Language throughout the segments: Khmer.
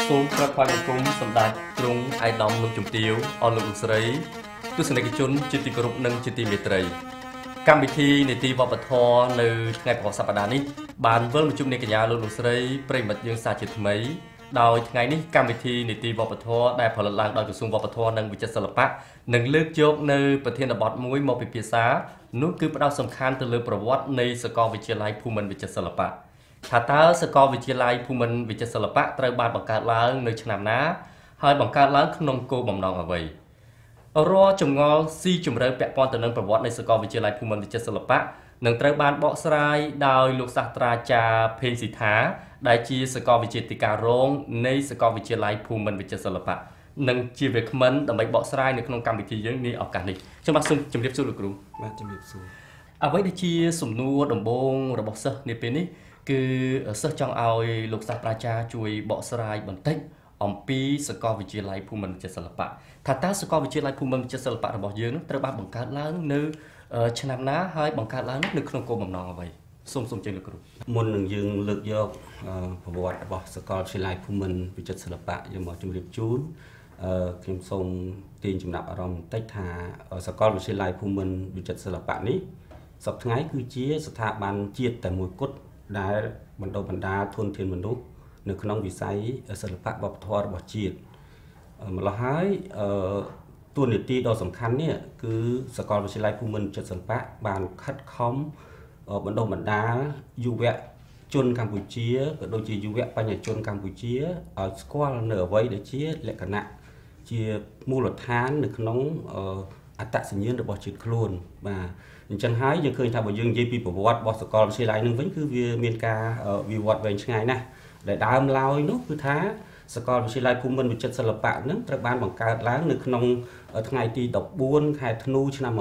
សូមក្រាបថ្វាយបង្គំសម្ដេចទ្រង់ឯកឧត្តមលោកជំទាវអស់លោកលោកស្រីទស្សនិកជនជាទីគោរពនិងជាទីមេត្រីកម្មវិធីនីតិវប្បធម៌នៅថ្ងៃប្រហោះសប្តាហ៍នេះបានវិលមកជួបអ្នកកញ្ញាលោកលោកស្រីប្រិមិត្តយើងសាជាថ្មីដោយថ្ងៃនេះកម្មវិធីនីតិវប្បធម៌ដែលផលិតឡើងដោយក្រសួងវប្បធម៌និងវិចិត្រសិល្បៈនឹងលើកយកនៅប្រធានបទមួយមកពិភាក្សានោះគឺផ្ដោតសំខាន់ទៅលើប្រវត្តិនៃសាកលវិទ្យាល័យភូមិន្ទវិចិត្រសិល្បៈថាតើសាកលវិទ្យាល័យភូមិន្ទវិចិត្រសិល្បៈត្រូវបានបង្កើតឡើងនៅឆ្នាំណាហើយបង្កើតឡើងក្នុងគោលបំណងអ្វីរាល់ចម្ងល់ស៊ីជម្រៅពាក់ព័ន្ធទៅនឹងប្រវត្តិនៃសាកលវិទ្យាល័យភូមិន្ទវិចិត្រសិល្បៈនឹងត្រូវបានបកស្រាយដោយលោកសាស្ត្រាចារ្យភេងស៊ីថាដែលជាសាកលវិទ្យាធិការរងនៃសាកលវិទ្យាល័យភូមិន្ទវិចិត្រសិល្បៈនិងជាវាគ្មិនដើម្បីបកស្រាយនៅក្នុងកម្មវិធីយើងនាឱកាសនេះខ្ញុំបាទសូមជម្រាបសួរលោកគ្រូបាទជម្រាបសួរអ្វីដែលជាសំណួរដំបូងរបស់សិស្សនាពេលនេះគឺសិស្សចង់ឲ្យលោកសាស្ត្រាចារ្យជួយបកស្រាយបន្តិចអំពីសាកលវិទ្យាល័យភូមិន្ទវិចិត្រសិល្បៈថាតើសាកលវិទ្យាល័យភូមិន្ទវិចិត្រសិល្បៈរបស់យើងនឹងត្រូវបានបង្កើតឡើងនៅឆ្នាំណាហើយបង្កើតឡើងនៅក្នុងគោលបំណងអ្វីសូមជម្រាបលោកគ្រូមុននឹងយើងលើកយកប្រវត្តិរបស់សាកលវិទ្យាល័យភូមិន្ទវិចិត្រសិល្បៈយើងមកជម្រាបជូនខ្ញុំសូមទាញចំណាប់អារម្មណ៍បន្តិចថាសាកលវិទ្យាល័យភូមិន្ទវិចិត្រសិល្បៈនេះសប្តាហ៍ថ្ងៃគឺជាស្ថាប័នជាតិតែមួយគត់ដែលបណ្ដុះបណ្ដាលធនធានមនុស្សនៅក្នុងវិស័យសិល្បៈវប្បធម៌របស់ជាតិម្ល៉េះហើយតួនាទីដ៏សំខាន់នេះគឺសាកលវិទ្យាល័យភូមិន្ទវិចិត្រសិល្បៈបានខិតខំបណ្ដុះបណ្ដាលយុវជនកម្ពុជាក៏ដូចជាយុវបញ្ញជនកម្ពុជាឲ្យស្គាល់នៅអ្វីដែលជាលក្ខណៈជាមូលដ្ឋាននៅក្នុងអត្តសញ្ញាណរបស់ជាតិខ្លួនបាទអញ្ចឹងហើយយើងឃើញថាបើយើងនិយាយពីប្រវត្តិរបស់សាកលវិទ្យាល័យនឹងវិញគឺវាមានការវិវត្តវែងឆ្ងាយណាស់ដែលដើមឡើយនោះគឺថាសាកលវិទ្យាល័យភូមិន្ទវិចិត្រសិល្បៈនឹងត្រូវបានបង្កើតឡើងនៅក្នុងថ្ងៃទី14ខែធ្នូឆ្នាំ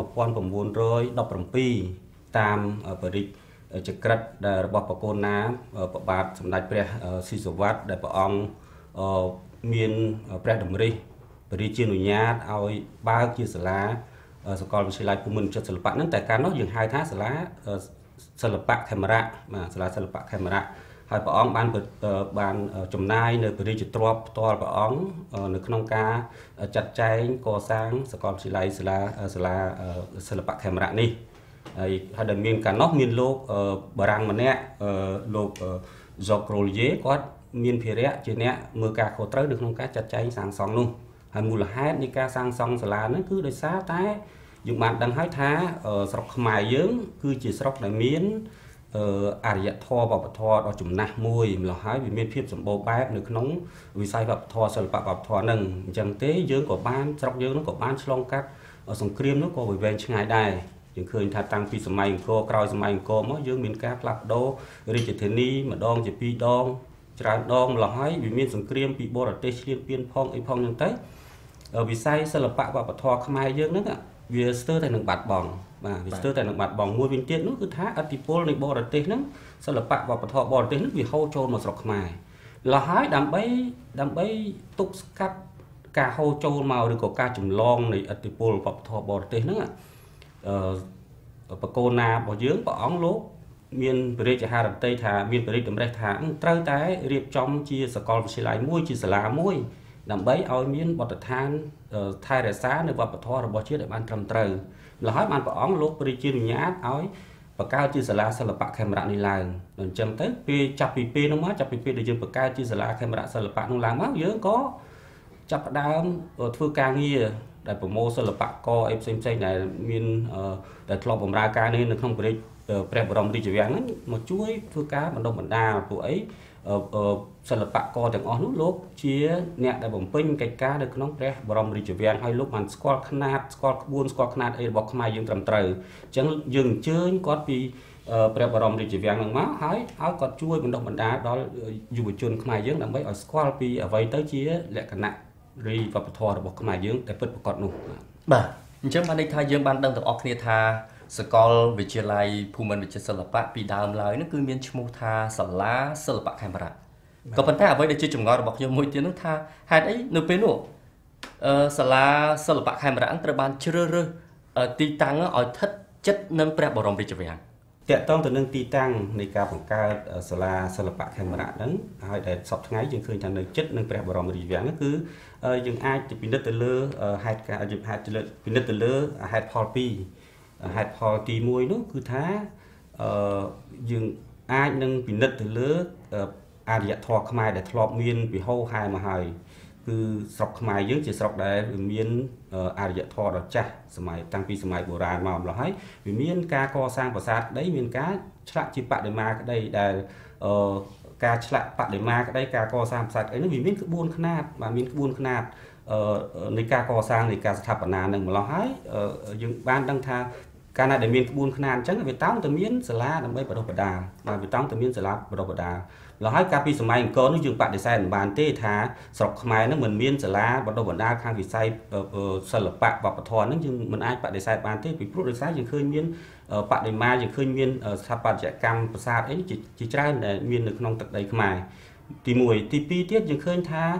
1917តាមបរិយាចក្រិតដែលរបស់បកូនណាប្របាទសម្ដេចព្រះស៊ីសុវត្ថិដែលព្រះអង្គមានព្រះតម្រិះបរិជាអនុញ្ញាតឲ្យបើកជាសាលាសាកលវិទ្យាល័យភូមិន្ទវិចិត្រសិល្បៈហ្នឹងតែកាលនោះយើងហៅថាសាលាសិល្បៈខេមរៈបាទសាលាសិល្បៈខេមរៈហើយព្រះអង្គបានចំណាយនៅបរិយាទ្រព្យផ្ទាល់ព្រះអង្គនៅក្នុងការចាត់ចែងកសាងសាកលវិទ្យាល័យសាលាសិល្បៈខេមរៈនេះហើយដែលមានកាលនោះមានលោកបារាំងម្នាក់លោក Jacques Rollier គាត់មានភារៈជាអ្នកមើលការខុសត្រូវនៅក្នុងការចាត់ចែងសាងសង់នោះហើយមូលហេតុនៃការសាងសង់សាលានេះគឺដោយសារតែយើងបានដឹងហើយថាស្រុកខ្មែរយើងគឺជាស្រុកដែលមានអរិយធម៌វប្បធម៌ដ៏ចំណាស់មួយម្ល៉េះហើយវាមានភាពសម្បូរបែបនៅក្នុងវិស័យវប្បធម៌សិល្បៈវប្បធម៌ហ្នឹងអញ្ចឹងទេយើងក៏បានស្រុកយើងហ្នឹងក៏បានឆ្លងកាត់សង្គ្រាមនោះក៏វែងឆ្ងាយដែរយើងឃើញថាតាំងពីសម័យអង្គរក្រោយសម័យអង្គរមកយើងមានការផ្លាស់ប្ដូររាជធានីម្ដងជាពីរដងច្រើនដងម្ល៉េះហើយវាមានសង្គ្រាមពីបរទេសឈ្លានពានផងអីផងហ្នឹងទៅវិស័យសិល្បៈវប្បធម៌ខ្មែរយើងហ្នឹងវាស្ទើរតែនឹងបាត់បង់បាទវាស្ទើរតែនឹងបាត់បង់មួយវិញទៀតនោះគឺថាឥទ្ធិពលនៃបរទេសហ្នឹងសិល្បៈវប្បធម៌បរទេសហ្នឹងវាហូរចូលមកស្រុកខ្មែរឡោះហើយដើម្បីទប់ស្កាត់ការហូរចូលមកឬក៏ការចម្លងនៃឥទ្ធិពលវប្បធម៌បរទេសហ្នឹងបកូនណារបស់យើងព្រះអង្គលោកមានព្រះរាជហឫទ័យថាមានព្រះរាជតម្រិះថាត្រូវតែរៀបចំជាសាកលវិទ្យាល័យមួយជាសាលាមួយដើម្បីឲ្យមានបទដ្ឋានថែរក្សានៅវប្បធម៌របស់ជាតិឲ្យបានត្រឹមត្រូវម្ល៉េះហើយបានព្រះអង្គលោកព្រះរាជានុញ្ញាតឲ្យបង្កើតជាសាលាសិល្បៈខេមរៈនេះឡើងអញ្ចឹងទៅពេលចាប់ពីពេលនោះមកចាប់ពីពេលដែលយើងបង្កើតជាសាលាខេមរៈសិល្បៈនោះឡើងមកយើងក៏ចាប់ផ្ដើមធ្វើការងារដែលប្រមូលសិល្បករអីផ្សេងៗដែលមានដែលធ្លាប់បម្រើការនេះនៅក្នុងព្រះបរមរាជវាំងហ្នឹងមកជួយធ្វើការបណ្ដុះបណ្ដាលពួកអីសិល្បករទាំងអស់នោះលោកជាអ្នកដែលបំពេញកិច្ចការនៅក្នុងព្រះបរមរាជវាំងហើយលោកបានស្គាល់ຂະຫນາດស្គាល់ក្បួនស្គាល់ຂະຫນາດអីរបស់ខ្មែរយើងត្រឹមត្រូវអញ្ចឹងយើងអញ្ជើញគាត់ពីព្រះបរមរាជវាំងហ្នឹងមកហើយឲ្យគាត់ជួយបណ្ដុះបណ្ដាលដល់យុវជនខ្មែរយើងដើម្បីឲ្យស្គាល់ពីអ្វីទៅជាលក្ខណៈរីវប្បធម៌របស់ខ្មែរយើងតែពិតប្រាកដនោះបាទអញ្ចឹងបានន័យថាយើងបានដឹងទាំងអស់គ្នាថាសាកលវិទ្យាល័យភូមិន្ទវិចិត្រសិល្បៈពីដើមឡើយនោះគឺមានឈ្មោះថាសាលាសិល្បៈខេមរៈក៏ប៉ុន្តែអ្វីដែលជាចម្ងល់របស់ខ្ញុំមួយទៀតនោះថាហេតុអីនៅពេលនោះសាលាសិល្បៈខេមរៈត្រូវបានជ្រើសរើសទីតាំងឲ្យស្ថិតជិតនឹងព្រះបរមរាជវាំងតាក់ទងទៅនឹងទីតាំងនៃការបង្កើតសាលាសិល្បៈខេមរៈហ្នឹងហើយដែលសពថ្ងៃយើងឃើញថានៅចិត្តនឹងព្រះបរមរាជវាំងហ្នឹងគឺយើងអាចពិនិត្យទៅលើហេតុការណ៍ពិនិត្យទៅលើហេតុផល2ហេតុផលទី1នោះគឺថាយើងអាចនឹងពិនិត្យទៅលើអរិយធម៌ខ្មែរដែលធ្លាប់មានពីហូរហែមកហើយគឺស្រុកខ្មែរយើងជាស្រុកដែលមានអរិយធម៌ដ៏ចាស់សម័យតាំងពីសម័យបុរាណមកម្ល៉េះហើយវាមានការកសាងប្រាសាទក្តីមានការឆ្លាក់ជាបដិមាក្តីដែលការឆ្លាក់បដិមាក្តីការកសាងប្រាសាទក្តីនោះវាមានក្បួនខ្នាតបាទមានក្បួនខ្នាតនៃការកសាងនៃការស្ថាបនានឹងម្ល៉េះហើយយើងបានដឹងថាកាលណាដែលមានក្បួនខ្នាតអញ្ចឹងវាតោងតែមានសាលាដើម្បីបដិបដាបាទវាតោងតែមានសាលាបដិបដាแล้วហើយកាលពីសម័យអង្គរនោះយើងបដិសេធមិនបានទេថាស្រុកខ្មែរនឹងមិនមានសាលាបណ្ដុះបណ្ដាលខាងវិស័យសិល្បៈវប្បធម៌នឹងយើងមិនអាចបដិសេធបានទេពីព្រោះដោយសារយើងឃើញមានបដិមាយើងឃើញមានស្ថាបត្យកម្មប្រាសាទអីជាច្រើនដែលមាននៅក្នុងទឹកដីខ្មែរទី1ទី2ទៀតយើងឃើញថា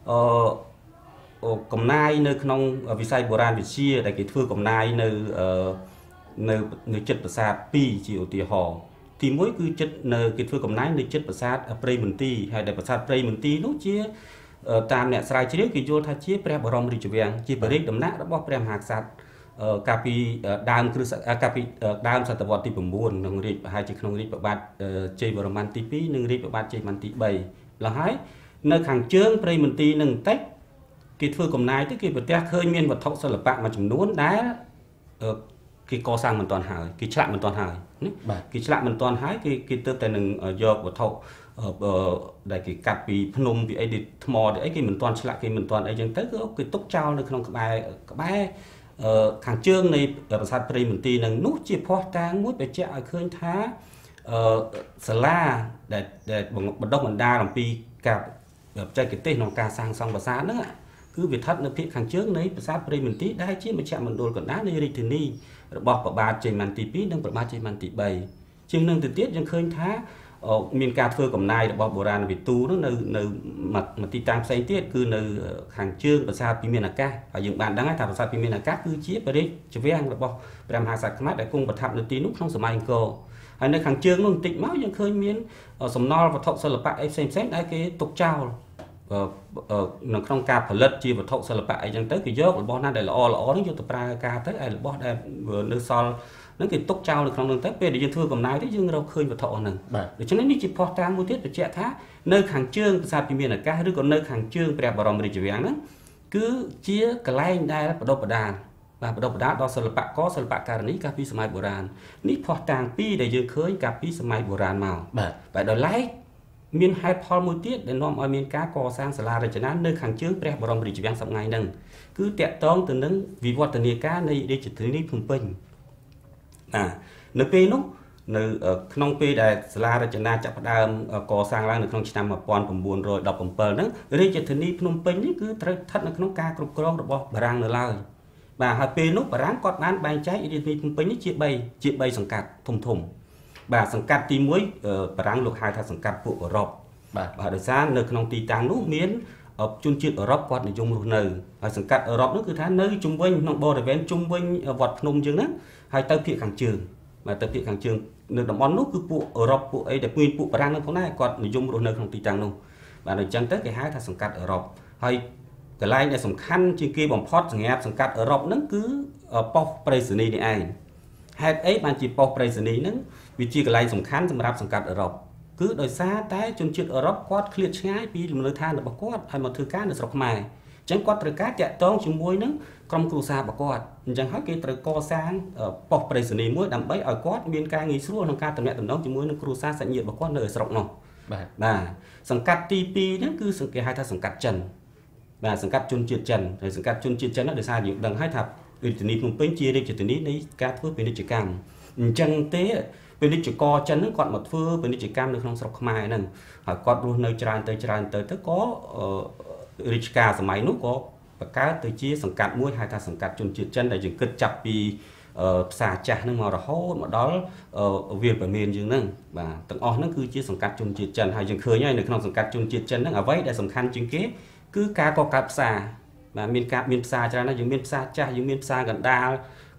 កំណាយនៅក្នុងវិស័យបុរាណវិទ្យាដែលគេធ្វើកំណាយនៅចិត្តប្រាសាទ2ជាឧទាហរណ៍ទី1គឺចិត្តនៅគេធ្វើកំណាយនៅចិត្តប្រាសាទព្រៃមន្ទីរហើយដែលប្រាសាទព្រៃមន្ទីរនោះជាតាមអ្នកស្រាវជ្រាវគេយល់ថាជាព្រះបរមរាជវាំងជាបរិយាដំណាក់របស់ព្រះមហាក្សត្រកាលពីដើមសតវត្សទី9ក្នុងរាជប្រហែលជាក្នុងរាជប្របាទជ័យវរ្ម័នទី2និងរាជប្របាទជ័យវរ្ម័នទី3แล้วហើយនៅខាងជើងព្រៃមន្ទីរនឹងបន្តិចគេធ្វើកំណាយទៅគេប្រទះឃើញមានវត្ថុសិល្បៈមួយចំនួនដែលគេកសាងមិនទាន់ហើយគេឆ្លាក់មិនទាន់ហើយណាគេឆ្លាក់មិនទាន់ហើយគេទើបតែនឹងយកវត្ថុដែលគេកាត់ពីភ្នំពីអីទីថ្មទីអីគេមិនទាន់ឆ្លាក់គេមិនទាន់អីចឹងទៅគេទុកចោលនៅក្នុងក្បែរខាងជើងនៃប្រាសាទព្រៃមន្ទីរនឹងនោះជាភស្តុតាងមួយបញ្ជាក់ឲ្យឃើញថាសាលាដែលបណ្ដុះបណ្ដាលអំពីការបច្ចេកទេសក្នុងការសាងសង់ប្រាសាទហ្នឹងគឺវាស្ថិតនៅភាគខាងជើងនៃប្រាសាទព្រៃមន្ទីរដែលជាមជ្ឈមណ្ឌលកណ្ដាលនៃរាជធានីរបស់ព្រះបាទជ័យវរ្ម័នទី2និងព្រះបាទជ័យវរ្ម័នទី3ជាងនឹងទៅទៀតយើងឃើញថាមានការធ្វើកំណាយរបស់បុរាណវិទូនោះនៅមួយទីតាំងផ្សេងទៀតគឺនៅខាងជើងប្រាសាទពិមានអាកាសហើយយើងបានដឹងថាប្រាសាទពិមានអាកាសគឺជាបរិយាវាំងរបស់ព្រះមហាក្សត្រខ្មែរដែលគង់ប្រថាប់នៅទីនោះក្នុងសម័យអង្គរហើយនៅខាងជើងនោះបន្តិចមកយើងឃើញមានសំណល់វត្ថុសិល្បៈអីផ្សេងៗដែលគេទុកចោលនៅក្នុងការផលិតជាវត្ថុសិល្បៈអីចឹងទៅគេយករបស់ណាដែលល្អហ្នឹងយកទៅប្រើការទៅហើយរបស់ដែលនៅសល់ហ្នឹងគេទុកចោលនៅក្នុងហ្នឹងទៅពេលដែលយើងធ្វើកំណាយទៅយើងរកឃើញវត្ថុហ្នឹងដូច្នេះនេះជាភស្តុតាងមួយទៀតបញ្ជាក់ថានៅខាងជើងប្រាសាទពិមានអាកាសឬក៏នៅខាងជើងព្រះបរមរាជវាំងហ្នឹងគឺជាកន្លែងដែលបដិបដាលបាទបដិបដាលដល់សិល្បករសិល្បករនីកាលពីសម័យបុរាណនេះភស្តុតាង2ដែលយើងឃើញកាលពីសម័យបុរាណមកបាទដោយឡែកមានហេតុផលមួយទៀតដែលនាំឲ្យមានការកសាងសាលារចនានៅខាងជើងព្រះបរមរាជវាំងសប្តាហ៍ហ្នឹងគឺតាក់ទងទៅនឹងវិវឌ្ឍនាការនៃរាជធានីភ្នំពេញនៅពេលនោះនៅក្នុងពេលដែលសាលារចនាចាប់ផ្ដើមកសាងឡើងនៅក្នុងឆ្នាំ1917ហ្នឹងរាជធានីភ្នំពេញនេះគឺត្រូវស្ថិតនៅក្នុងការគ្រប់គ្រងរបស់បារាំងនៅឡើយបាទហើយពេលនោះបារាំងគាត់បានបែងចែករាជធានីភ្នំពេញនេះជា3សង្កាត់ធំបាទសង្កាត់ទី1បារាំងលោកហៅថាសង្កាត់ពួកអឺរ៉ុបបាទដោយសារនៅក្នុងទីតាំងនោះមានជនជាតិអឺរ៉ុបគាត់និយមរស់នៅហើយសង្កាត់អឺរ៉ុបនោះគឺថានៅជុំវិញក្នុងបរិវេណជុំវិញវត្តភ្នំជាងហ្នឹងហើយទៅភាគខាងជើងបាទទៅភាគខាងជើងនៅតំបន់នោះគឺពួកអឺរ៉ុបពួកអីដែលពួកបារាំងនោះផងដែរគាត់និយមរស់នៅក្នុងទីតាំងនោះបាទអញ្ចឹងទៅគេហៅថាសង្កាត់អឺរ៉ុបហើយកន្លែងដែលសំខាន់ជាងគេបំផុតសម្រាប់សង្កាត់អឺរ៉ុបហ្នឹងគឺប៉ុស្តិ៍ប្រៃសណីយ៍នេះឯងហេតុអីបានជាប៉ុស្តិ៍ប្រៃសណីយ៍ហ្នឹងវាជាកន្លែងសំខាន់សម្រាប់សង្កាត់អឺរ៉ុបគឺដោយសារតែជនជាតិអឺរ៉ុបគាត់ឃ្លាតឆ្ងាយពីលំនៅឋានរបស់គាត់ហើយមកធ្វើការនៅស្រុកខ្មែរអញ្ចឹងគាត់ត្រូវការតាក់ទងជាមួយនឹងក្រុមគ្រួសាររបស់គាត់អញ្ចឹងហើយគេត្រូវកសាងប៉ុស្តិ៍ប្រៃសណីយ៍មួយដើម្បីឲ្យគាត់មានការងាយស្រួលក្នុងការទំនាក់ទំនងជាមួយនឹងគ្រួសារសាច់ញាតិរបស់គាត់នៅស្រុកនោះបាទសង្កាត់ទី2ហ្នឹងគឺគេហៅថាសង្កាត់ចិនបាទសង្កាត់ជនជាតិចិនហើយសង្កាត់ជនជាតិចិននោះដោយសារយើងដឹងហើយថារាជធានីភ្នំពេញជារាជធានីនៃការធ្វើពាណិជ្ជកម្មអញ្ចឹងទេពាណិជ្ជករចិនហ្នឹងគាត់មកធ្វើពាណិជ្ជកម្មនៅក្នុងស្រុកខ្មែរហ្នឹងហើយគាត់រស់នៅច្រើនទៅក៏រាជការសម័យនោះក៏បង្កើតទៅជាសង្កាត់មួយហៅថាសង្កាត់ជនជាតិចិនដែលយើងគិតចាប់ពីផ្សារចាស់ហ្នឹងមករហូតមកដល់វាលប្រមានយើងហ្នឹងបាទទាំងអស់ហ្នឹងគឺជាសង្កាត់ជនជាតិចិនហើយយើងឃើញហើយនៅក្នុងសង្កាត់ជនជាតិចិនហ្នឹងអ្វីដែលសំខាន់ជាងគេគឺការកកើតផ្សារបាទមានផ្សារច្រើនណាស់យើងមានផ្សារចាស់យើងមានផ្សារកណ្ដាល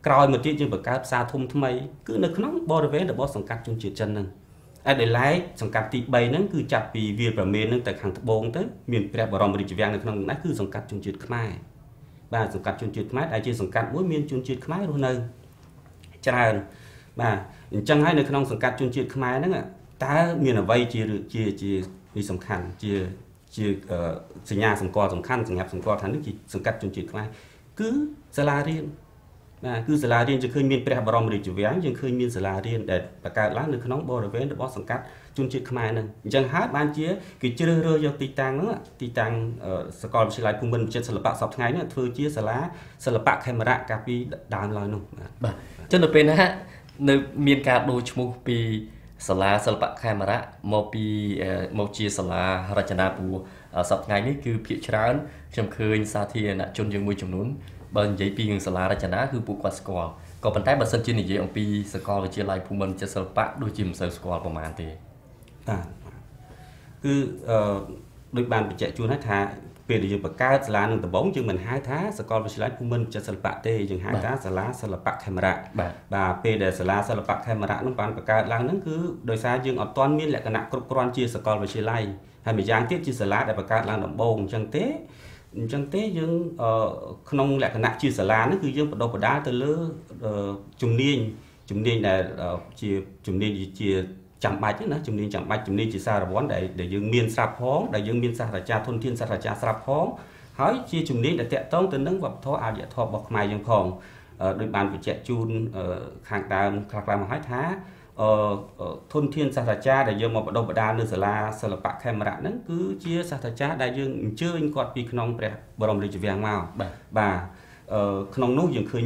ក្រោយមកទៀតយើងបង្កើតផ្សារធំថ្មីគឺនៅក្នុងបរិវេណរបស់សង្កាត់ជនជាតិចិនហ្នឹងឯដែលឡែកសង្កាត់ទី3ហ្នឹងគឺចាប់ពីវាលប្រមេនហ្នឹងទៅខាងត្បូងទៅមានព្រះបរមរាជវាំងនៅក្នុងនោះគឺសង្កាត់ជនជាតិខ្មែរបាទសង្កាត់ជនជាតិខ្មែរដែលជាសង្កាត់មួយមានជនជាតិខ្មែររស់នៅច្រើនបាទអញ្ចឹងហើយនៅក្នុងសង្កាត់ជនជាតិខ្មែរហ្នឹងតើមានអ្វីជាវាសំខាន់ជាសញ្ញាសម្គាល់សំខាន់សម្រាប់សម្គាល់ថានេះជាសង្កាត់ជនជាតិខ្មែរគឺសាលារៀនបាទគឺសាលារៀនយើងឃើញមានព្រះបរមរាជវាំងយើងឃើញមានសាលារៀនដែលបង្កើតឡើងនៅក្នុងបរិវេណរបស់សង្កាត់ជនជាតិខ្មែរហ្នឹងអញ្ចឹងហើយបានជាគេជ្រើសរើសយកទីតាំងហ្នឹងទីតាំងសាកលវិទ្យាល័យភូមិន្ទវិចិត្រសិល្បៈសពថ្ងៃហ្នឹងធ្វើជាសាលាសិល្បៈខេមរៈកាលពីដើមឡើយនោះបាទចឹងនៅពេលណានៅមានការដូរឈ្មោះពីសាលាសិល្បៈខេមរៈមកជាសាលារចនាព្រោះសប្តាហ៍នេះគឺភាគច្រើនខ្ញុំឃើញសាធារណជនយើងមួយចំនួនបើនិយាយពីរឿងសាលារចនាគឺពួកគាត់ស្គាល់ក៏ប៉ុន្តែបើសិនជានិយាយអំពីសាកលវិទ្យាល័យភូមិន្ទវិចិត្រសិល្បៈដូចជាមិនសូវស្គាល់ប្រហែលទេបាទគឺដូចបានបញ្ជាក់ជូនហើយថាពេលដែលយើងបង្កើតសាលានឹងដំបូងយើងមិនហៅថាសាកលវិទ្យាល័យភូមិន្ទវិចិត្រសិល្បៈទេយើងហៅថាសាលាសិល្បៈខេមរៈបាទពេលដែលសាលាសិល្បៈខេមរៈនោះបានបង្កើតឡើងហ្នឹងគឺដោយសារយើងអត់ទាន់មានលក្ខណៈគ្រប់គ្រាន់ជាសាកលវិទ្យាល័យហើយម្យ៉ាងទៀតជាសាលាដែលបង្កើតឡើងដំបូងអញ្ចឹងទេយើងក្នុងលក្ខណៈជាសាលាហ្នឹងគឺយើងបដិបដាទៅលើជំនាញដែលជាជំនាញជាចាំបាច់ណាជំនាញចាំបាច់ជំនាញជាសារវ័នដែលយើងមានស្រាប់ផងដែលយើងមានសាស្ត្រាចារ្យធនធានសាស្ត្រាចារ្យស្រាប់ផងហើយជាជំនាញដែលតាក់ទងទៅនឹងវប្បធម៌អរិយធម៌របស់ខ្មែរយើងផងដោយបានបញ្ជាក់ជូនខាងដើមខ្លះៗមកហើយថាធនធានសាស្ត្រាចារ្យដែលយើងមកបដិបដានៅសាលាសិល្បៈខេមរៈហ្នឹងគឺជាសាស្ត្រាចារ្យដែលយើងអញ្ជើញគាត់ពីក្នុងព្រះបរមរាជវាំងមកបាទក្នុងនោះយើងឃើញ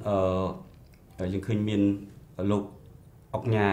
មានលោកអុកញ៉ា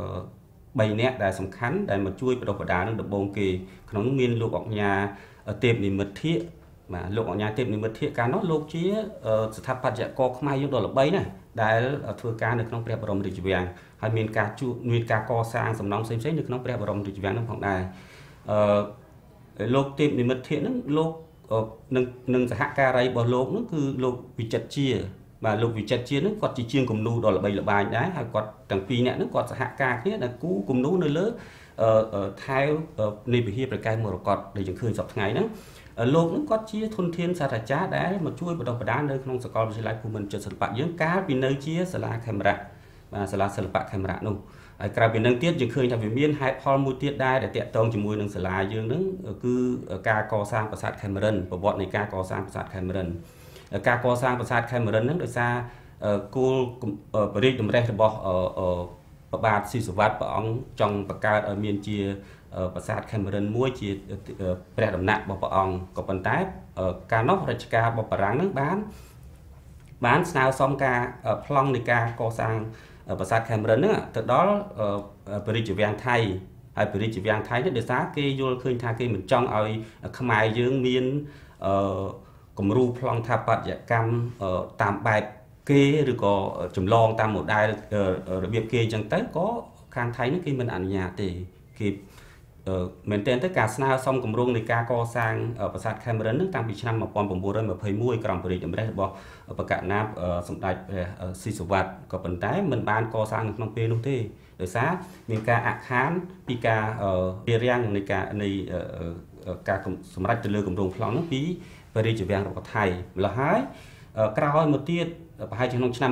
3នាក់ដែលសំខាន់ដែលមកជួយបដិបដានឹងដំបូងគេក្នុងនោះមានលោកអុកញ៉ាទេពនិមិត្តធិបាទលោកអុកញ៉ាទេពនិមិត្តធិកាលនោះលោកជាស្ថាបត្យករខ្មែរយើងដ៏ល្បីណាស់ដែលធ្វើការនៅក្នុងព្រះបរមរាជវាំងហើយមានការកសាងសំណង់ផ្សេងៗនៅក្នុងព្រះបរមរាជវាំងនោះផងដែរលោកទេពនិមិត្តធិហ្នឹងលោកនឹងសហការីរបស់លោកនោះគឺលោកវិចិត្រជាបាទលោកវិចិត្រជានឹងគាត់ជាជាងគំនូដ៏ល្បីល្បាញដែរហើយគាត់ទាំងពីរនាក់នឹងគាត់សហការគ្នាដែលគូគំនូនៅលើថែវនៃវិហារព្រះកែវមរកតដែលយើងឃើញសប្តាហ៍ថ្ងៃហ្នឹងលោកនឹងគាត់ជាធនធានសាស្ត្រាចារ្យដែលមកជួយបណ្ដុះបណ្ដាលនៅក្នុងសាកលវិទ្យាល័យភូមិន្ទវិចិត្រសិល្បៈយើងកាលពីនៅជាសាលាខេមរៈបាទសាលាសិល្បៈខេមរៈនោះហើយក្រៅពីនឹងទៀតយើងឃើញថាវាមានហេតុផលមួយទៀតដែរដែលតាក់ទងជាមួយនឹងសាលាយើងនឹងគឺការកសាងប្រាសាទខេមរិនប្រវត្តិនៃការកសាងប្រាសាទខេមរិនការកសាងប្រាសាទខេមរិនហ្នឹងដោយសារគោលបរិយាតម្រេះរបស់ព្រះបាទស៊ីសុវត្ថិព្រះអង្គចង់បង្កើតឲ្យមានជាប្រាសាទខេមរិនមួយជាព្រះដំណាក់របស់ព្រះអង្គក៏ប៉ុន្តែកាលនោះរជ្ជកាលរបស់បារាំងហ្នឹងបានស្នើសុំការប្លង់នៃការកសាងប្រាសាទខេមរិនហ្នឹងទៅដល់ព្រះរាជវាំងថៃហើយព្រះរាជវាំងថៃនេះដោយសារគេយល់ឃើញថាគេមិនចង់ឲ្យខ្មែរយើងមានគំរូប្លង់ថាបត្យកម្មតាមបែបគេឬក៏ចម្លងតាម model របៀបគេអញ្ចឹងទៅក៏ខាងថៃនេះគេមិនអនុញ្ញាតទេគេមែនទែនទៅការស្នើសុំគម្រោងនៃការកសាងប្រាសាទខេមរិននឹងតាំងពីឆ្នាំ1921ក្រោមព្រះរាជតម្រិះរបស់បកណាបសម្ដេចព្រះស៊ីសុវត្ថិក៏ប៉ុន្តែមិនបានកសាងនៅក្នុងពេលនោះទេដោយសារមានការអាក់ខានពីការរារាំងនៃការសម្រេចទៅលើគម្រោងប្លង់នោះពីព្រះរាជវាំងរបស់ថៃម្ល៉េះហើយក្រោយមកទៀតប្រហែលក្នុងឆ្នាំ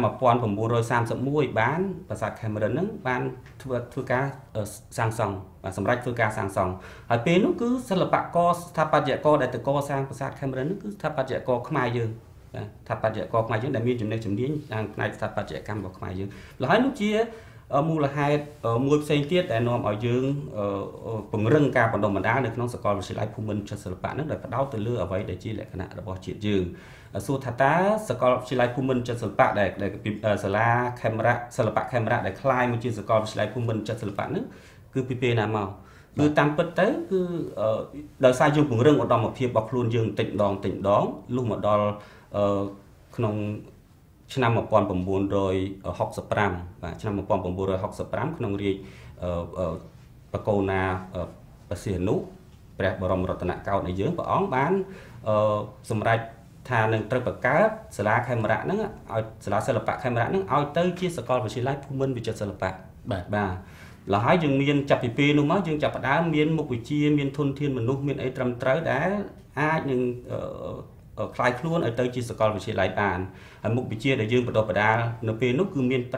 1931បានប្រាសាទខេមរិនហ្នឹងបានធ្វើការសាងសង់សម្រាប់ធ្វើការសាងសង់ហើយពេលនោះគឺសិល្បករស្ថាបត្យករដែលទៅកសាងប្រាសាទខេមរិនហ្នឹងគឺស្ថាបត្យករខ្មែរយើងស្ថាបត្យករខ្មែរយើងដែលមានចំណេះជំនាញខាងផ្នែកស្ថាបត្យកម្មរបស់ខ្មែរយើងម្ល៉េះហើយនោះជាមូលហេតុមួយផ្សេងទៀតដែលនាំឲ្យយើងពង្រឹងការបណ្ដុះបណ្ដាលនៅក្នុងសាកលវិទ្យាល័យភូមិន្ទវិចិត្រសិល្បៈហ្នឹងដែលផ្ដោតទៅលើអ្វីដែលជាលក្ខណៈរបស់ជាតិយើងសួរថាតើសាកលវិទ្យាល័យភូមិន្ទវិចិត្រសិល្បៈដែលសាលាខេមរៈសិល្បៈខេមរៈដែលคล้ายមកជាសាកលវិទ្យាល័យភូមិន្ទវិចិត្រសិល្បៈហ្នឹងគឺពីពេលណាមកគឺតាមពិតទៅគឺដោយសារយើងពង្រឹងឧត្តមភាពរបស់ខ្លួនយើងតិចម្ដងលុះមកដល់ក្នុងឆ្នាំ1965បាទឆ្នាំ1965ក្នុងរាជបកូណាបសិហនុព្រះបរមរតនកោដ្ឋនៃយើងព្រះអង្គបានសម្រេចថានឹងត្រូវបង្កើតសាលាខេមរៈហ្នឹងឲ្យសាលាសិល្បៈខេមរៈហ្នឹងឲ្យទៅជាសាកលវិទ្យាល័យភូមិន្ទវិចិត្រសិល្បៈបាទឡើយហើយយើងមានចាប់ពីពេលនោះមកយើងចាប់ផ្ដើមមានមុខវិជ្ជាមានធនធានមនុស្សមានអីត្រឹមត្រូវដែលអាចនឹងខ្លាយខ្លួនឲ្យទៅជាសាកលវិទ្យាល័យបានហើយមុខវិជ្ជាដែលយើងបណ្ដុះបណ្ដាលនៅពេលនោះគឺមាន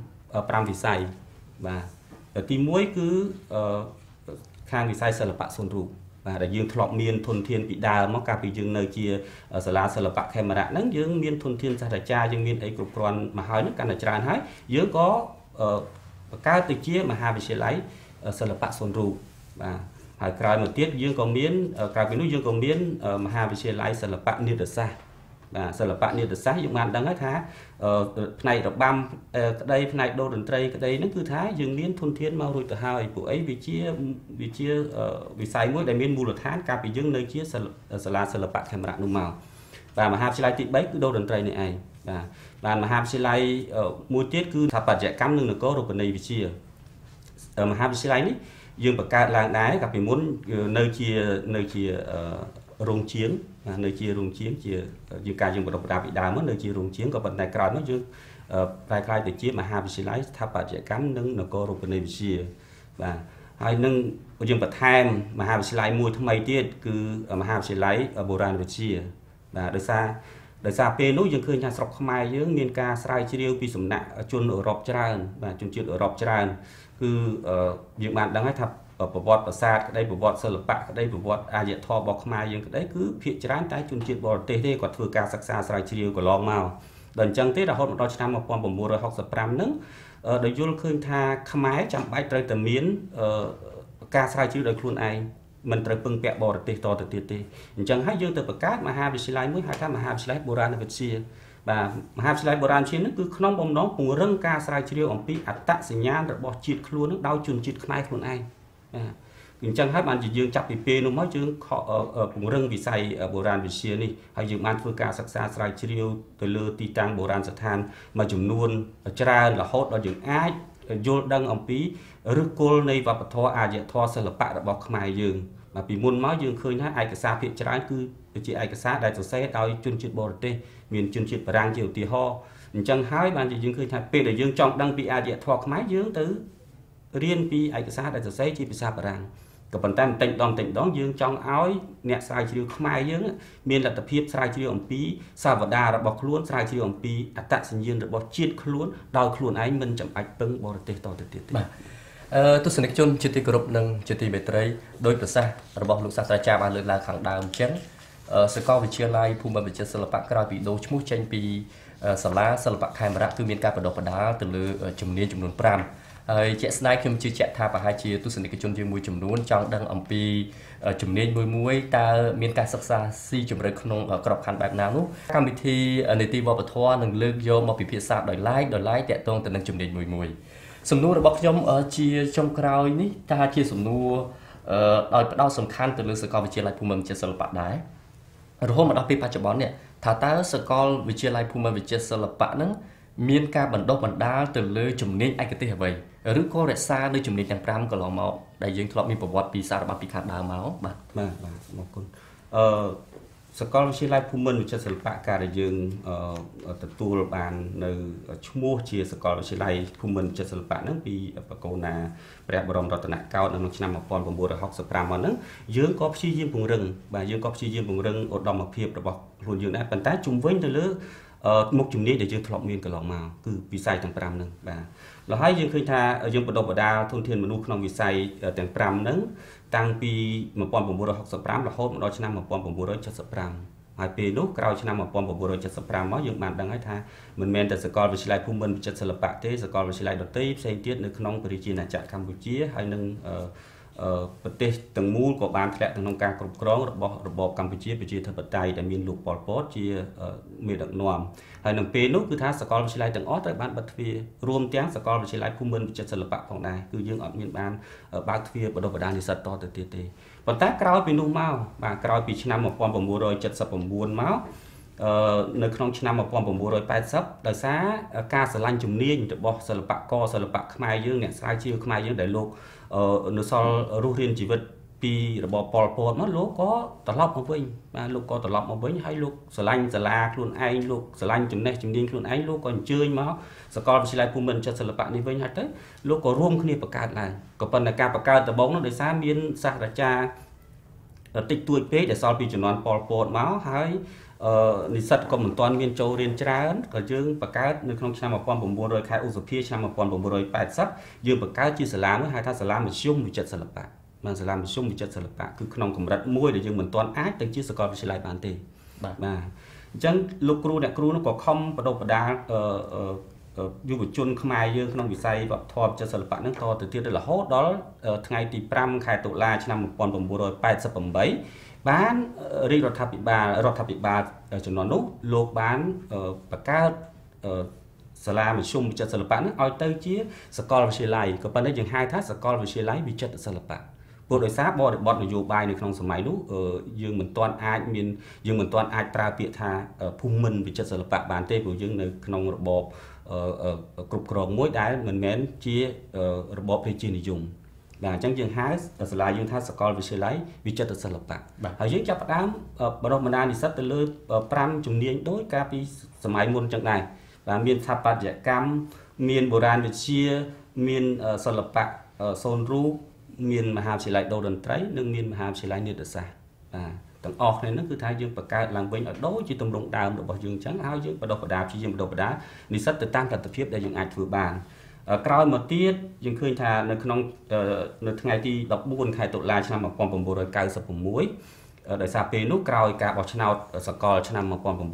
5វិស័យបាទទី1គឺខាងវិស័យសិល្បៈសូនរូបបាទដែលយើងធ្លាប់មានធនធានពីដើមមកកាលពីយើងនៅជាសាលាសិល្បៈខេមរៈហ្នឹងយើងមានធនធានសាស្ត្រាចារ្យយើងមានអីគ្រប់គ្រាន់មកហើយហ្នឹងកាន់តែច្រើនហើយយើងក៏បង្កើតទៅជាមហាវិទ្យាល័យសិល្បៈសូនរូបបាទហើយក្រោយមកទៀតយើងក៏មានក្រៅពីនោះយើងក៏មានមហាវិទ្យាល័យសិល្បៈនាដសាស្ត្របាទសិល្បៈនាដសាស្ត្រយើងបានដឹងហើយថាផ្នែករបាំក្តីផ្នែកដូរតន្ត្រីក្តីហ្នឹងគឺថាយើងមានធនធានមករួចទៅហើយពួកអីវាជាវិស័យមួយដែលមានមូលដ្ឋានកាលពីយើងនៅជាសាលាសិល្បៈខេមរៈនោះមកបាទមហាវិទ្យាល័យទី3គឺដូរតន្ត្រីនេះឯងបាទមហាវិទ្យាល័យមួយទៀតគឺស្ថាបត្យកម្មនិងនគររូបនីយវិទ្យាមហាវិទ្យាល័យនេះយើងបង្កើតឡើងដែរកាលពីមុននៅជារោងជាងនៅជារោងជាងជាយើងការយើងបណ្ដុះបណ្ដាលពីដើមនៅជារោងជាងក៏ប៉ុន្តែក្រោយមកយើងប្រែក្លាយទៅជាមហាវិទ្យាល័យស្ថាបត្យកម្មនិងនគររូបនីយវិទ្យាបាទហើយនឹងយើងបន្ថែមមហាវិទ្យាល័យមួយថ្មីទៀតគឺមហាវិទ្យាល័យបុរាណវិទ្យាបាទដោយសារពេលនោះយើងឃើញថាស្រុកខ្មែរយើងមានការស្រាវជ្រាវពីសំណាក់ជនអឺរ៉ុបច្រើនបាទជនជាតិអឺរ៉ុបច្រើនគឺយើងបានដឹងហើយថាប្រវត្តិប្រាសាទក្តីប្រវត្តិសិល្បៈក្តីប្រវត្តិអរិយធម៌របស់ខ្មែរយើងក្តីគឺភាគច្រើនតែជនជាតិបរទេសទេគាត់ធ្វើការសិក្សាស្រាវជ្រាវកន្លងមកដល់អញ្ចឹងទេរហូតមកដល់ឆ្នាំ1965ហ្នឹងដែលយល់ឃើញថាខ្មែរចាំបាច់ត្រូវតែមានការស្រាវជ្រាវដោយខ្លួនឯងមិនត្រូវពឹងពាក់បរទេសតទៅទៀតទេអញ្ចឹងហើយយើងទៅបង្កើតមហាវិទ្យាល័យមួយហៅថាមហាវិទ្យាល័យបុរាណវិទ្យាបាទមហាវិទ្យាល័យបុរាណវិទ្យានេះគឺក្នុងបំណងពង្រឹងការស្រាវជ្រាវអំពីអត្តសញ្ញាណរបស់ជាតិខ្លួននឹងដោយជនជាតិខ្មែរខ្លួនឯងអញ្ចឹងហើយបានជាយើងចាប់ពីពេលនោះមកយើងពង្រឹងវិស័យបុរាណវិទ្យានេះហើយយើងបានធ្វើការសិក្សាស្រាវជ្រាវទៅលើទីតាំងបុរាណស្ថានមួយចំនួនច្រើនរហូតដល់យើងអាចយល់ដឹងអំពីឫសគល់នៃវប្បធម៌អរិយធម៌សិល្បៈរបស់ខ្មែរយើងបាទពីមុនមកយើងឃើញថាឯកសារភាគច្រើនគឺជាឯកសារដែលសរសេរដោយជនជាតិបរទេសមានជនជាតិបារាំងជាឧទាហរណ៍អញ្ចឹងហើយបានជាយើងឃើញថាពេលដែលយើងចង់ដឹងពីអរិយធម៌ខ្មែរយើងទៅរៀនពីឯកសារដែលសរសេរជាភាសាបារាំងក៏ប៉ុន្តែបន្តិចដងយើងចង់ឲ្យអ្នកស្រាវជ្រាវខ្មែរយើងមានលទ្ធភាពស្រាវជ្រាវអំពីសាវតារបស់ខ្លួនស្រាវជ្រាវអំពីអត្តសញ្ញាណរបស់ជាតិខ្លួនដោយខ្លួនឯងមិនចាំបាច់ពឹងបរទេសតទៅទៀតទេបាទទស្សនិកជនជាទីគោរពនិងជាទីមេត្រីដោយប្រសាសន៍របស់លោកសាស្ត្រាចារ្យបានលើកឡើងខាងដើមអញ្ចឹងសាកលវិទ្យាល័យភូមិន្ទវិចិត្រសិល្បៈក្រោយពីដូរឈ្មោះចេញពីសាលាសិល្បៈខេមរៈគឺមានការបណ្ដុះបណ្ដាលទៅលើជំនាញចំនួន5ហើយជាក់ស្ដែងខ្ញុំជឿជាក់ថាប្រហែលជាទស្សនិកជនយើងមួយចំនួនចង់ដឹងអំពីជំនាញមួយតើមានការសិក្សាស៊ីជម្រៅក្នុងក្របខ័ណ្ឌបែបណានោះកម្មវិធីនីតិវប្បធម៌នឹងលើកយកមកពិភាក្សាដោយឡែកតាក់ទងទៅនឹងជំនាញមួយសំណួររបស់ខ្ញុំជាចុងក្រោយនេះថាជាសំណួរដោយផ្ដោតសំខាន់ទៅលើសាកលវិទ្យាល័យភូមិន្ទវិចិត្រសិល្បៈដែររហូតមកដល់ពេលបច្ចុប្បន្ននេះថាតើសាកលវិទ្យាល័យភូមិន្ទវិចិត្រសិល្បៈហ្នឹងមានការបណ្ដុះបណ្ដាលទៅលើជំនាញឯកទេសអ្វីឬក៏រក្សានៅជំនាញទាំង5កន្លងមកដែលយើងធ្លាប់មានប្រវត្តិពីសារបាប់ពីខាងដើមមកបាទអរគុណសាកលវិទ្យាល័យភូមិន្ទវិចិត្រសិល្បៈការដែលយើងទទួលបាននៅឈ្មោះជាសាកលវិទ្យាល័យភូមិន្ទវិចិត្រសិល្បៈហ្នឹងពីបកូណាព្រះបរមរតនកោដ្ឋនៅឆ្នាំ1965មកហ្នឹងយើងក៏ព្យាយាមពង្រឹងឧត្តមភាពរបស់ខ្លួនយើងដែរប៉ុន្តែជំវិញទៅលើមុខជំនាញដែលយើងធ្លាប់មានកន្លងមកគឺវិស័យទាំង5ហ្នឹងបាទแล้วហើយយើងឃើញថាយើងបណ្ដុះបណ្ដាលធនធានមនុស្សក្នុងវិស័យទាំង5ហ្នឹងតាំងពី1965រហូតមកដល់ឆ្នាំ1975ហើយពេលនោះក្រោយឆ្នាំ1975មកយើងបានដឹងហើយថាមិនមែនតែសាកលវិទ្យាល័យភូមិន្ទវិចិត្រសិល្បៈទេសាកលវិទ្យាល័យដទៃផ្សេងទៀតនៅក្នុងប្រជាណាចក្រកម្ពុជាហើយនឹងប្រទេសទាំងមូលក៏បានធ្លាក់ក្នុងការគ្រប់គ្រងរបស់របបកម្ពុជាប្រជាធិបតេយ្យដែលមានលោកប៉ុល ពតជាមេដឹកនាំហើយនៅពេលនោះគឺថាសាកលវិទ្យាល័យទាំងអស់ត្រូវបានបិទទ្វាររួមទាំងសាកលវិទ្យាល័យភូមិន្ទវិចិត្រសិល្បៈផងដែរគឺយើងអត់មានបានបើកទ្វារបណ្ដុះបណ្ដាលនិស្សិតតទៅទៀតទេប៉ុន្តែក្រោយពីនោះមកបាទក្រោយពីឆ្នាំ1979មកនៅក្នុងឆ្នាំ1980ដោយសារការស្រឡាញ់ជំនាញរបស់សិល្បករសិល្បៈខ្មែរយើងអ្នកស្រាវជ្រាវខ្មែរយើងដែលលោកនៅសល់រស់រានជីវិតពីរបបប៉ុលពតមកលោកក៏ត្រឡប់មកវិញបាទលោកក៏ត្រឡប់មកវិញហើយលោកស្រឡាញ់សាលាខ្លួនឯងលោកស្រឡាញ់ចំណេះជំនាញខ្លួនឯងលោកក៏អញ្ជើញមកសាកលវិទ្យាល័យភូមិន្ទចិត្តសិល្បៈនេះវិញហើយទៅលោកក៏រួមគ្នាបង្កើតឡើងក៏ប៉ុន្តែការបង្កើតដំបូងនោះដោយសារមានសាស្ត្រាចារ្យតិចតួចពេកដែលសល់ពីជំនាន់ប៉ុលពតមកហើយនិស្សិតក៏មិនទាន់មានចូលរៀនច្រើនក៏យើងបង្កើតនៅក្នុងឆ្នាំ1900ខែឧសភាឆ្នាំ1980យើងបង្កើតជាសាលាមួយហៅថាសាលាមធ្យមវិចិត្រសិល្បៈបានសាលាមធ្យមវិចិត្រសិល្បៈគឺក្នុងកម្រិតមួយដែលយើងមិនទាន់អាចទៅជាសាកលវិទ្យាល័យបានទេបាទអញ្ចឹងលោកគ្រូអ្នកគ្រូនោះក៏ខំបដិបដាយុវជនខ្មែរយើងក្នុងវិស័យវប្បធម៌វិចិត្រសិល្បៈហ្នឹងតទៅទៀតរហូតដល់ថ្ងៃទី5ខែតុលាឆ្នាំ1988បានរាជរដ្ឋាភិបាលជំនាន់នោះលោកបានបង្កើតសាលាមធ្យមវិចិត្រសិល្បៈហ្នឹងឲ្យទៅជាសាកលវិទ្យាល័យក៏ប៉ុន្តែយើងហៅថាសាកលវិទ្យាល័យវិចិត្រសិល្បៈព្រោះដោយសារបរិបទនយោបាយនៅក្នុងសម័យនោះយើងមិនទាន់អាចប្រើពាក្យថាភូមិន្ទវិចិត្រសិល្បៈបានទេព្រោះយើងនៅក្នុងរបបគ្រប់គ្រងមួយដែលមិនមែនជារបបប្រជានិយមបាទអញ្ចឹងយើងហៅសាលាយើងថាសាកលវិទ្យាល័យវិចិត្រសិល្បៈហើយយើងចាប់ផ្ដើមបណ្ដុះបណ្ដាលនិស្សិតទៅលើ5ជំនាញដូចកាលពីសម័យមុនអញ្ចឹងដែរបាទមានស្ថាបត្យកម្មមានបុរាណវិទ្យាមានសិល្បៈសូនរូបមានមហាវិទ្យាល័យតន្ត្រីនិងមានមហាវិទ្យាល័យនាដសាស្ត្របាទទាំងអស់គ្នាហ្នឹងគឺថាយើងបង្កើតឡើងវិញឲ្យដូចជាទម្រង់ដើមរបស់យើងអញ្ចឹងហើយយើងបណ្ដុះបណ្ដាលព្យាយាមបណ្ដុះបណ្ដាលនិស្សិតទៅតាមលទ្ធភាពដែលយើងអាចធ្វើបានក្រោយមកទៀតយើងឃើញថានៅក្នុងនៅថ្ងៃទី14ខែតុលាឆ្នាំ1996ដោយសារពេលនោះក្រោយការបោះឆ្នោតសកលឆ្នាំ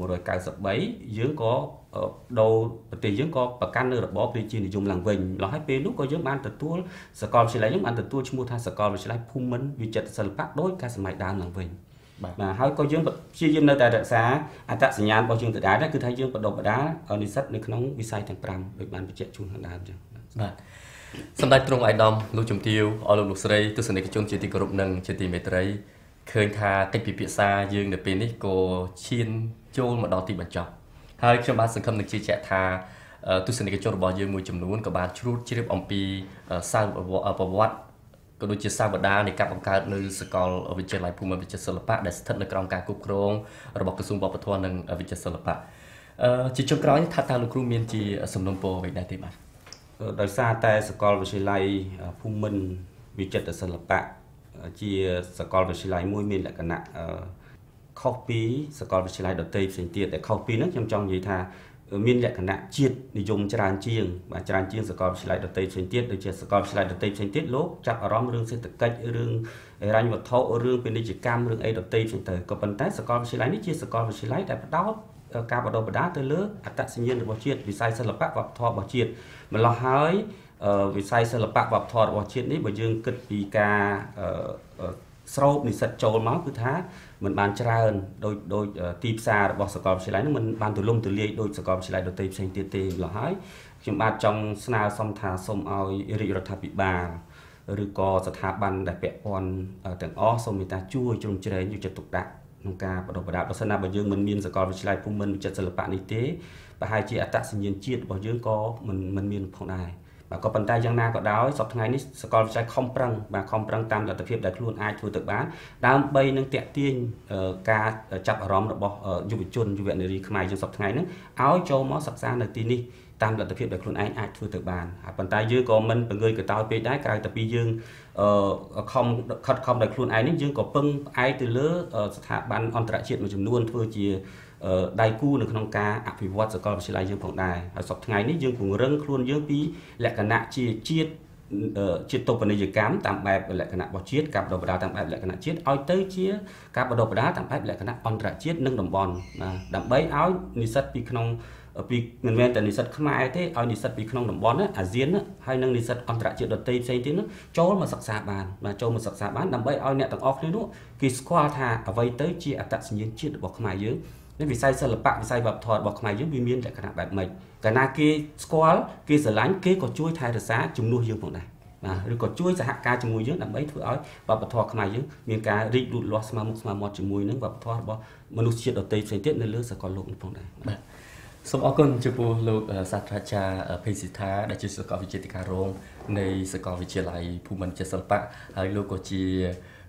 1993យើងក៏ដូរប្រទេសយើងក៏ប្រកាន់នៅរបបប្រជានិយមឡើងវិញម្ល៉េះហើយពេលនោះក៏យើងបានទទួលសាកលវិទ្យាល័យយើងបានទទួលឈ្មោះថាសាកលវិទ្យាល័យភូមិន្ទវិចិត្រសិល្បៈដោយកាលសម័យដើមឡើងវិញបាទហើយក៏យើងព្យាយាមនៅតែរក្សាអត្តសញ្ញាណរបស់យើងដដែលដែរគឺថាយើងបណ្ដុះបណ្ដាលនិស្សិតនៅក្នុងវិស័យទាំង5ដូចបានបញ្ជាក់ជូនខាងដើមអញ្ចឹងបាទសម្ដេចទ្រង់ឯកឧត្តមលោកជំទាវអរលោកស្រីទស្សនិកជនជាទីគោរពនិងជាទីមេត្រីឃើញថាកិច្ចពិភាក្សាយើងនៅពេលនេះក៏ឈានចូលមកដល់ទីបញ្ចប់ហើយខ្ញុំបានសង្ឃឹមនឹងជឿជាក់ថាទស្សនិកជនរបស់យើងមួយចំនួនក៏បានជ្រួតជ្រាបអំពីសារប្រវត្តិក៏ដូចជាសាវតានៃការបង្កើតនៅសាកលវិទ្យាល័យភូមិន្ទវិចិត្រសិល្បៈដែលស្ថិតនៅក្រោមការគ្រប់គ្រងរបស់ក្រសួងវប្បធម៌និងវិចិត្រសិល្បៈជាចុងក្រោយថាតើលោកគ្រូមានជាសំណុំពរអ្វីដែរទេបាទដោយសារតែសាកលវិទ្យាល័យភូមិន្ទវិចិត្រសិល្បៈជាសាកលវិទ្យាល័យមួយមានលក្ខណៈខុសពីសាកលវិទ្យាល័យដទៃផ្សេងទៀតដែលខុសពីហ្នឹងខ្ញុំចង់និយាយថាមានលក្ខណៈជាតិនិយមច្រើនជាងបាទច្រើនជាងសាកលវិទ្យាល័យដទៃផ្សេងទៀតដូចជាសាកលវិទ្យាល័យដទៃផ្សេងទៀតលោកចាប់អារម្មណ៍រឿងសេដ្ឋកិច្ចរឿងហិរញ្ញវត្ថុរឿងពាណិជ្ជកម្មរឿងអីដទៃផ្សេងទៅក៏ប៉ុន្តែសាកលវិទ្យាល័យនេះជាសាកលវិទ្យាល័យដែលផ្ដោតការបណ្ដុះបណ្ដាលទៅលើអត្តសញ្ញាណរបស់ជាតិវិស័យសិល្បៈវប្បធម៌របស់ជាតិម្ល៉េះហើយវិស័យសិល្បៈវប្បធម៌របស់ជាតិនេះបើយើងគិតពីការស្រោបនិស្សិតចូលមកគឺថាมันបានច្រើនដោយទីផ្សាររបស់សាកលវិទ្យាល័យហ្នឹងมันបានទូលំទូលាយដោយសាកលវិទ្យាល័យដទៃផ្សេងទៀតទេម្ល៉េះហើយខ្ញុំបាទចង់ស្នើសុំថាសូមឲ្យរាជរដ្ឋាភិបាលឬក៏ស្ថាប័នដែលពាក់ព័ន្ធទាំងអស់សូមមេត្តាជួយជ្រោមជ្រែងយកចិត្តទុកដាក់ក្នុងការបណ្ដុះបណ្ដាលបើសិនណាបើយើងមិនមានសាកលវិទ្យាល័យភូមិន្ទវិចិត្រសិល្បៈនេះទេប្រហែលជាអត្តសញ្ញាណជាតិរបស់យើងក៏មិនមានផងដែរបាទក៏ប៉ុន្តែយ៉ាងណាក៏ដោយសប្តាហ៍ថ្ងៃនេះសាកលវិទ្យាល័យខំប្រឹងតាមលទ្ធភាពដែលខ្លួនអាចធ្វើទៅបានដើម្បីនឹងតាក់ទាញការចាប់អារម្មណ៍របស់យុវជនយុវនារីខ្មែរយើងសប្តាហ៍ថ្ងៃហ្នឹងឲ្យចូលមកសិក្សានៅទីនេះតាមលទ្ធភាពដែលខ្លួនឯងអាចធ្វើទៅបានហើយប៉ុន្តែយើងក៏មិនបង្កើយកតោពេកដែរក្រៅតែពីយើងខិតខំដោយខ្លួនឯងនេះយើងក៏ពឹងផ្អែកទៅលើស្ថាប័នអន្តរជាតិមួយចំនួនធ្វើជាដៃគូនៅក្នុងការអភិវឌ្ឍសាកលវិទ្យាល័យយើងផងដែរហើយសប្តាហ៍ថ្ងៃនេះយើងពង្រឹងខ្លួនយើងពីលក្ខណៈជាជាតិតូបនីយកម្មតាមបែបលក្ខណៈរបស់ជាតិការបដិបដាតាមបែបលក្ខណៈជាតិឲ្យទៅជាការបដិបដាតាមបែបលក្ខណៈអន្តរជាតិនិងតំបន់ណាដើម្បីឲ្យនិស្សិតពីក្នុងពីមិនមែនតែនិស្សិតខ្មែរទេឲ្យនិស្សិតពីក្នុងតំបន់អាស៊ានហើយនិងនិស្សិតអន្តរជាតិដទៃផ្សេងទៀតនោះចូលមកសិក្សាបានដើម្បីឲ្យអ្នកទាំងអស់គ្នានោះគេស្គាល់ថាអ្វីទៅជាអត្តសញ្ញាណជាតិរបស់ខ្មែរយើងនៅវិស័យសិល្បៈវិស័យវប្បធម៌របស់ខ្មែរយើងវាមានលក្ខណៈបែបម៉េចកាលណាគេស្គាល់គេស្រឡាញ់គេក៏ជួយថែរក្សាជំនួសយើងផងដែរបាទឬក៏ជួយសហការជាមួយយើងដើម្បីធ្វើឲ្យវប្បធម៌ខ្មែរយើងមានការរីកលូតលាស់ស្មើមុខស្មើមាត់ជាមួយនឹងវប្បធម៌របស់មនុស្សជាតិដទៃផ្សេងទៀតនៅលើសកលលោកនេះផងដែរបាទសូមអរគុណចំពោះលោកសាស្ត្រាចារ្យភេសិដ្ឋាដែលជាសាកលវិទ្យាធិការរងនៃសាកលវិទ្យាល័យភូមិន្ទវិចិត្រសិល្បៈហើយលោកក៏ជា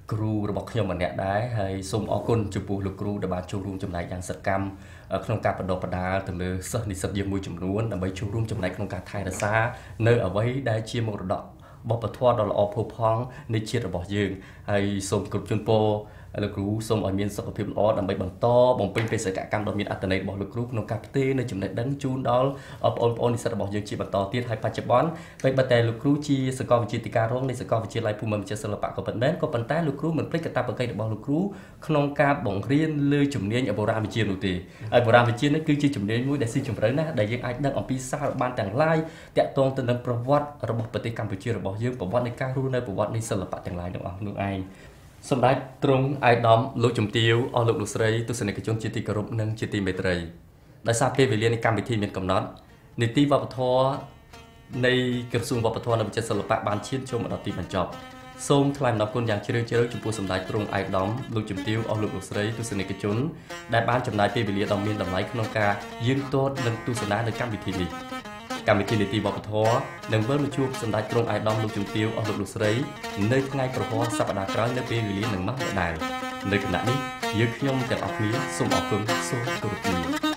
គ្រូរបស់ខ្ញុំម្នាក់ដែរហើយសូមអរគុណចំពោះលោកគ្រូដែលបានចូលរួមចំណែកយ៉ាងសកម្មក្នុងការបណ្ដុះបណ្ដាលទៅលើសិស្សនិស្សិតយើងមួយចំនួនដើម្បីចូលរួមចំណែកក្នុងការថែរក្សានៅអ្វីដែលជាមរតកបព្វធម៌ដ៏ល្អផូរផង់នៃជាតិរបស់យើងហើយសូមគោរពជូនពរលោកគ្រូសូមឲ្យមានសុខភាពល្អដើម្បីបន្តបំពេញបេសកកម្មដ៏មានអត្ថន័យរបស់លោកគ្រូក្នុងការផ្ទេរនៅចំណេះដឹងជូនដល់បងប្អូននិស្សិតរបស់យើងជាបន្តទៀតហើយបច្ចុប្បន្នពេលបើតែលោកគ្រូជាសាកលវិទ្យាល័យរងនៃសាកលវិទ្យាល័យភូមិន្ទវិទ្យាសិល្បៈក៏ប៉ុន្តែប៉ុន្តែលោកគ្រូមិនភ្លេចកាតព្វកិច្ចរបស់លោកគ្រូក្នុងការបង្រៀនលើជំនាញបុរាណវិទ្យានោះទេហើយបុរាណវិទ្យានេះគឺជាជំនាញមួយដែលស៊ីជម្រៅណាស់ដែលយើងអាចដឹងអំពីសារបានទាំងឡាយតាក់ទងទៅនឹងប្រវត្តិរបស់ប្រទេសកម្ពុជារបស់យើងប្រវត្តិនៃការរស់នៅប្រវត្តិនៃសិល្បៈទាំងឡាយទាំងអស់នោះឯងសម្ដេចទ្រង់អាយដាមលោកជំទាវអស់លោកស្រីទស្សនិកជនជាទីគោរពនិងជាទីមេត្រីដោយសារពេលវេលានៃកម្មវិធីមានកំណត់នីតិវប្បធម៌នៃក្រសួងវប្បធម៌និងវិចិត្រសិល្បៈបានឈានចូលមកដល់ទីបញ្ចប់សូមថ្លែងអំណរគុណយ៉ាងជ្រាលជ្រៅចំពោះសម្ដេចទ្រង់អាយដាមលោកជំទាវអស់លោកស្រីទស្សនិកជនដែលបានចំណាយពេលវេលាដ៏មានតម្លៃក្នុងការយាងទាត់និងទស្សនានៅកម្មវិធីនេះកម្មវិធីនីតិវប្បធម៌នឹងវិលមកជួបសម្ដេចទ្រង់អាយដាមលោកជំទាវអស់លោកស្រីនៅថ្ងៃប្រហ័នសប្តាហ៍ក្រោយនៅពេលវេលានឹងម៉ោងដដែលនៅគណៈនេះយើងខ្ញុំទាំងអស់គ្នាសូមអរគុណសូមគោរពលា